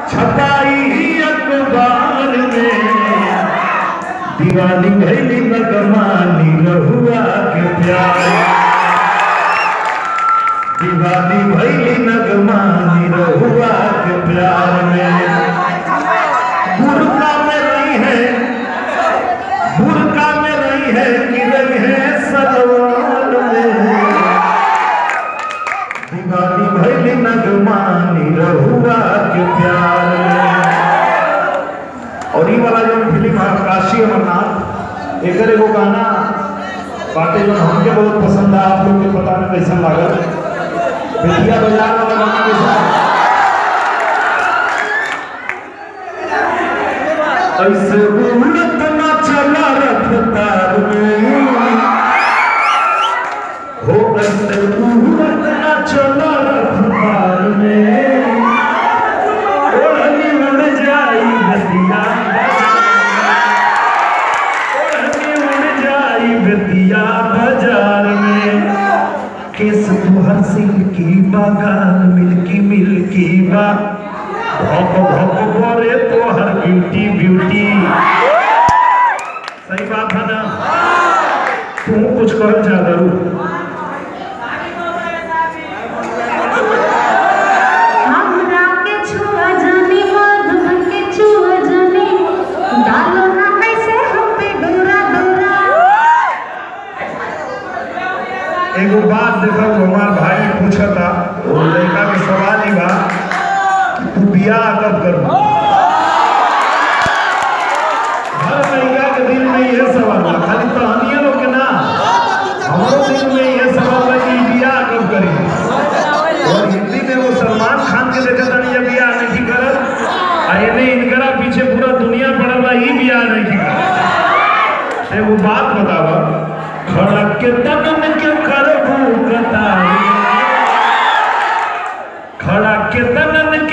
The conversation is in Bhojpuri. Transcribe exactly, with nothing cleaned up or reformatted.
छपाई अखबार में दीवानी भैली नगमानी रहुआ के प्यार, दीवानी भैली नगमानी रहुआ के प्यार में। बुरका में रही है, बुरका में रही है कि रही है सलवार में, दीवानी भैली नगमानी रहुआ के प्यार में। और ये वाला जो फिल्म है काशी अमरनाथ, एक एगो गाना बाटे जो हमके बहुत पसंद है, आप लोग के पता नहीं कैसा लागल, बेटिया बाजार वाला गाना कैसा ऐसे उड़त ना चला रफ्तार में, हो ऐसे उड़त ना चला रफ्तार में, ओढ़नी उड़ जाई बेतिया, ओढ़नी उड़ जाई बेतिया बाजार में। केस तुहर सिल्की बागान मिल्की मिल्की बा, भौक भौक बोरे तोहर ब्यूटी ब्यूटी। सही बात है ना? तू कुछ कर जा जरूर। एगो बात देखो, हमार भाई पूछा था, वो लड़का के सवाल ही बा, तू बियाह कब करूँ? हर लड़का के दिल में ये सवाल है, खाली कहानियां लोग के ना, हमारे दिल में ये सवाल है कि बियाह कब करें। और हिंदी में वो सलमान खान के देखा था ये बियाह नहीं करत, आइने इनकरा पीछे पूरा दुनिया पड़ा बा, ये बियाह नहीं करत। एगो बात बतावा, खड़ा के तनन के करबू कताई, खड़ा के तनन